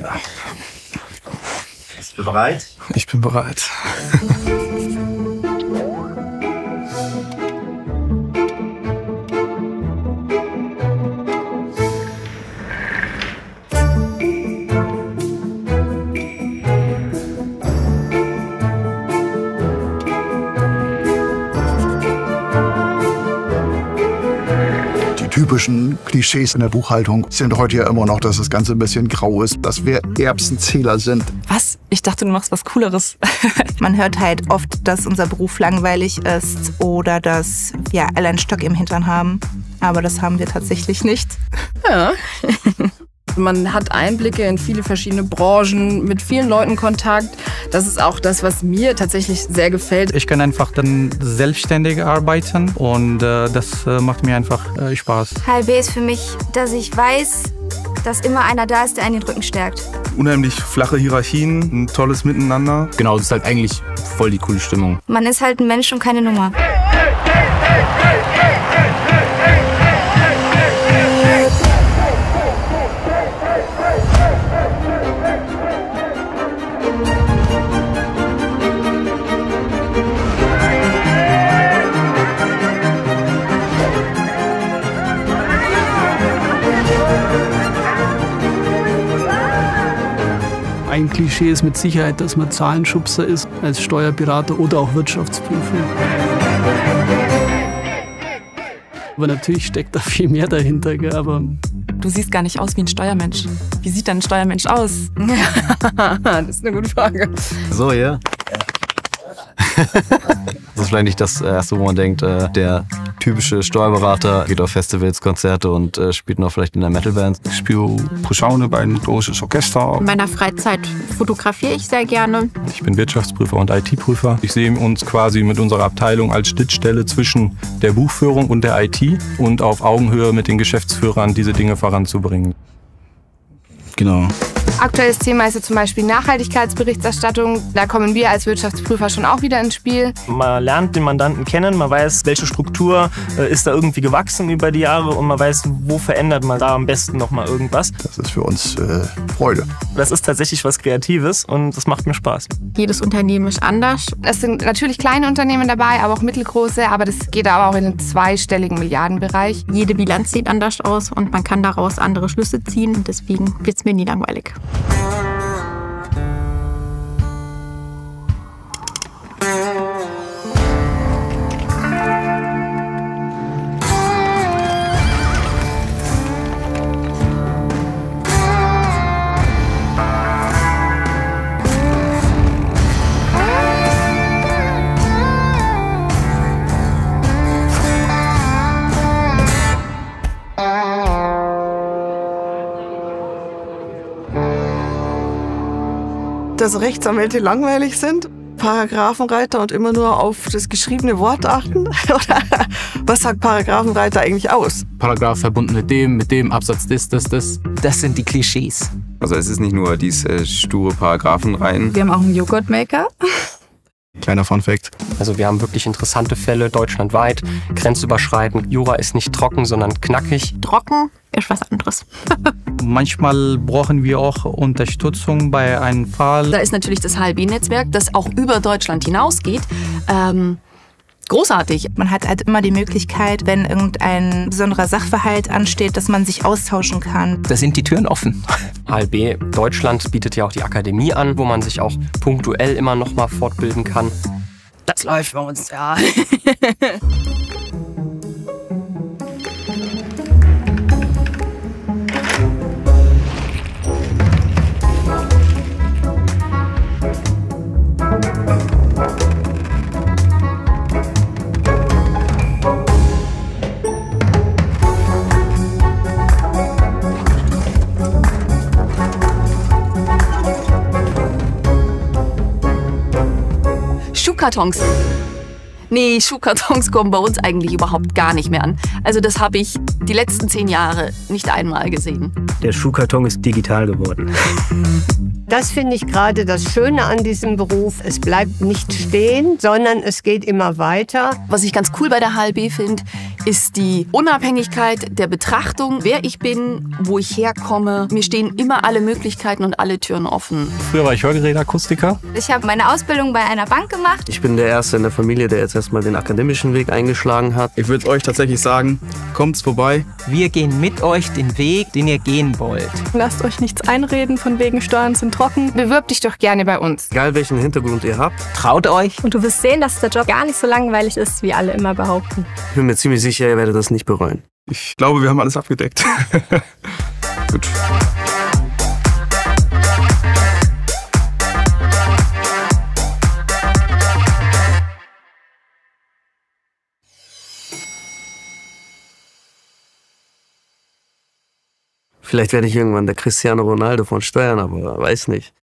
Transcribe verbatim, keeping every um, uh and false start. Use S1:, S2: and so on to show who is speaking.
S1: Bist du bereit?
S2: Ich bin bereit.
S3: Typischen Klischees in der Buchhaltung sind heute ja immer noch, dass das Ganze ein bisschen grau ist, dass wir Erbsenzähler sind.
S4: Was? Ich dachte, du machst was Cooleres.
S5: Man hört halt oft, dass unser Beruf langweilig ist oder dass wir alle einen Stock im Hintern haben. Aber das haben wir tatsächlich nicht.
S6: Ja. Man hat Einblicke in viele verschiedene Branchen, mit vielen Leuten Kontakt. Das ist auch das, was mir tatsächlich sehr gefällt.
S2: Ich kann einfach dann selbstständig arbeiten und äh, das äh, macht mir einfach äh, Spaß.
S7: H L B ist für mich, dass ich weiß, dass immer einer da ist, der einen den Rücken stärkt.
S8: Unheimlich flache Hierarchien, ein tolles Miteinander.
S9: Genau, das ist halt eigentlich voll die coole Stimmung.
S7: Man ist halt ein Mensch und keine Nummer.
S10: Ein Klischee ist mit Sicherheit, dass man Zahlenschubser ist, als Steuerberater oder auch Wirtschaftsprüfer. Aber natürlich steckt da viel mehr dahinter. Gell? Aber
S4: du siehst gar nicht aus wie ein Steuermensch. Wie sieht dann ein Steuermensch aus?
S6: Das ist eine gute Frage.
S9: So, ja. Das ist vielleicht nicht das Erste, wo man denkt, äh, der typische Steuerberater geht auf Festivals, Konzerte und äh, spielt noch vielleicht in der Metalband.
S8: Ich spiele Posaune bei einem großen Orchester.
S11: In meiner Freizeit fotografiere ich sehr gerne.
S8: Ich bin Wirtschaftsprüfer und I T-Prüfer. Ich sehe uns quasi mit unserer Abteilung als Schnittstelle zwischen der Buchführung und der I T und auf Augenhöhe mit den Geschäftsführern diese Dinge voranzubringen.
S9: Genau.
S6: Aktuelles Thema ist ja zum Beispiel Nachhaltigkeitsberichterstattung. Da kommen wir als Wirtschaftsprüfer schon auch wieder ins Spiel.
S12: Man lernt den Mandanten kennen, man weiß, welche Struktur äh, ist da irgendwie gewachsen über die Jahre und man weiß, wo verändert man da am besten noch mal irgendwas.
S3: Das ist für uns äh, Freude.
S12: Das ist tatsächlich was Kreatives und das macht mir Spaß.
S11: Jedes Unternehmen ist anders.
S6: Es sind natürlich kleine Unternehmen dabei, aber auch mittelgroße, aber das geht aber auch in den zweistelligen Milliardenbereich.
S11: Jede Bilanz sieht anders aus und man kann daraus andere Schlüsse ziehen. Deswegen wird es mir nie langweilig.
S13: Dass Rechtsanwälte langweilig sind, Paragraphenreiter und immer nur auf das geschriebene Wort achten? Oder was sagt Paragraphenreiter eigentlich aus?
S9: Paragraph verbunden mit dem, mit dem, Absatz das, das, das.
S14: Das sind die Klischees.
S15: Also es ist nicht nur diese sture Paragraphenreihen.
S6: Wir haben auch einen Joghurtmaker.
S9: Kleiner Funfact.
S16: Also wir haben wirklich interessante Fälle deutschlandweit, grenzüberschreitend. Jura ist nicht trocken, sondern knackig.
S11: Trocken ist was anderes.
S2: Manchmal brauchen wir auch Unterstützung bei einem Fall.
S4: Da ist natürlich das H L B-Netzwerk, das auch über Deutschland hinausgeht. Ähm, großartig.
S5: Man hat halt immer die Möglichkeit, wenn irgendein besonderer Sachverhalt ansteht, dass man sich austauschen kann.
S14: Da sind die Türen offen.
S16: H L B Deutschland bietet ja auch die Akademie an, wo man sich auch punktuell immer noch mal fortbilden kann.
S4: Das läuft bei uns, ja. Schuhkartons. Nee, Schuhkartons kommen bei uns eigentlich überhaupt gar nicht mehr an. Also das habe ich die letzten zehn Jahre nicht einmal gesehen.
S17: Der Schuhkarton ist digital geworden.
S18: Das finde ich gerade das Schöne an diesem Beruf. Es bleibt nicht stehen, sondern es geht immer weiter.
S4: Was ich ganz cool bei der H L B finde, ist die Unabhängigkeit der Betrachtung, wer ich bin, wo ich herkomme. Mir stehen immer alle Möglichkeiten und alle Türen offen.
S8: Früher war ich Hörgeräteakustiker.
S7: Ich habe meine Ausbildung bei einer Bank gemacht.
S17: Ich bin der Erste in der Familie, der jetzt erstmal den akademischen Weg eingeschlagen hat.
S19: Ich würde euch tatsächlich sagen, kommt's vorbei.
S14: Wir gehen mit euch den Weg, den ihr gehen wollt.
S20: Lasst euch nichts einreden, von wegen Steuern sind trocken.
S6: Bewirb dich doch gerne bei uns.
S17: Egal welchen Hintergrund ihr habt.
S14: Traut euch.
S20: Und du wirst sehen, dass der Job gar nicht so langweilig ist, wie alle immer behaupten.
S17: Ich bin mir ziemlich sicher, ihr werdet das nicht bereuen.
S19: Ich glaube, wir haben alles abgedeckt. Gut.
S17: Vielleicht werde ich irgendwann der Cristiano Ronaldo von Steuern, aber weiß nicht.